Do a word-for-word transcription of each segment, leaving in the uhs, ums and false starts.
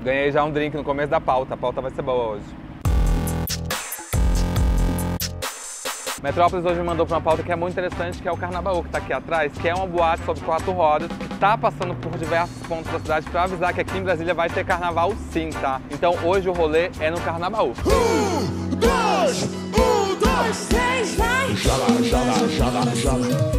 Ganhei já um drink no começo da pauta, a pauta vai ser boa hoje. Metrópolis hoje me mandou para uma pauta que é muito interessante, que é o Carnabaú, que está aqui atrás, que é uma boate sobre quatro rodas, que está passando por diversos pontos da cidade para avisar que aqui em Brasília vai ter carnaval sim, tá? Então hoje o rolê é no Carnabaú. Um, dois, um, dois, três, vai! Jala, jala, jala, jala.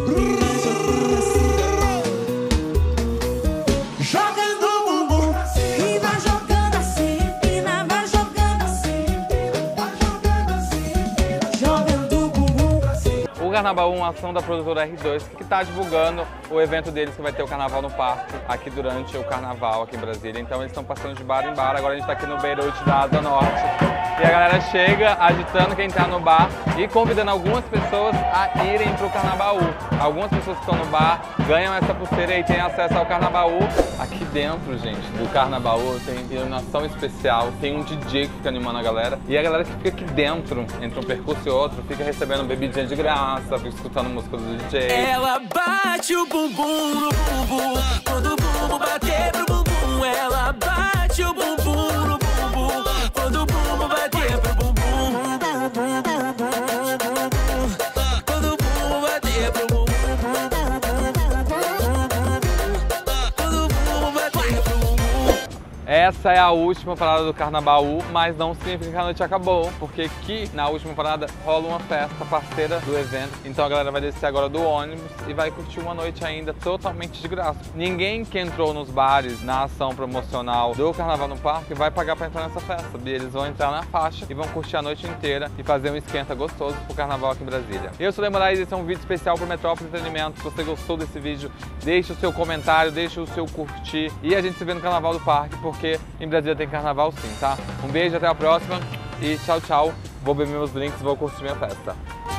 O Carnabaú é uma ação da produtora R dois que está divulgando o evento deles que vai ter o Carnaval no Parque aqui durante o Carnaval aqui em Brasília. Então eles estão passando de bar em bar, agora a gente está aqui no Beirute da Asa Norte. E a galera chega agitando quem está no bar e convidando algumas pessoas a irem para o Carnabaú. Algumas pessoas que estão no bar ganham essa pulseira e têm acesso ao Carnabaú. Aqui dentro, gente, do Carnabaú tem iluminação especial, tem um D J que fica animando a galera. E a galera que fica aqui dentro, entre um percurso e outro, fica recebendo bebidinha de graça, fica escutando música do D J. Ela bate o bumbum no bumbum, quando o bumbum bater pro bumbum. Ela bate o bumbum no bumbum, quando o bumbum bater pro bumbum. Quando o bumbum bater pro bumbum. Quando o bumbum bater pro bumbum. Essa é a última parada do Carnabaú, mas não significa que a noite acabou, porque aqui na última parada rola uma festa parceira do evento. Então a galera vai descer agora do ônibus e vai curtir uma noite ainda totalmente de graça. Ninguém que entrou nos bares na ação promocional do Carnaval no Parque vai pagar pra entrar nessa festa. Eles vão entrar na faixa e vão curtir a noite inteira e fazer um esquenta gostoso pro Carnaval aqui em Brasília. Eu sou o Lê Moraes e esse é um vídeo especial pro Metrópolis Entretenimento. Se você gostou desse vídeo, deixe o seu comentário, deixe o seu curtir e a gente se vê no Carnaval do Parque, porque em Brasília tem carnaval sim, tá? Um beijo, até a próxima e tchau, tchau. Vou beber meus drinks e vou curtir minha festa.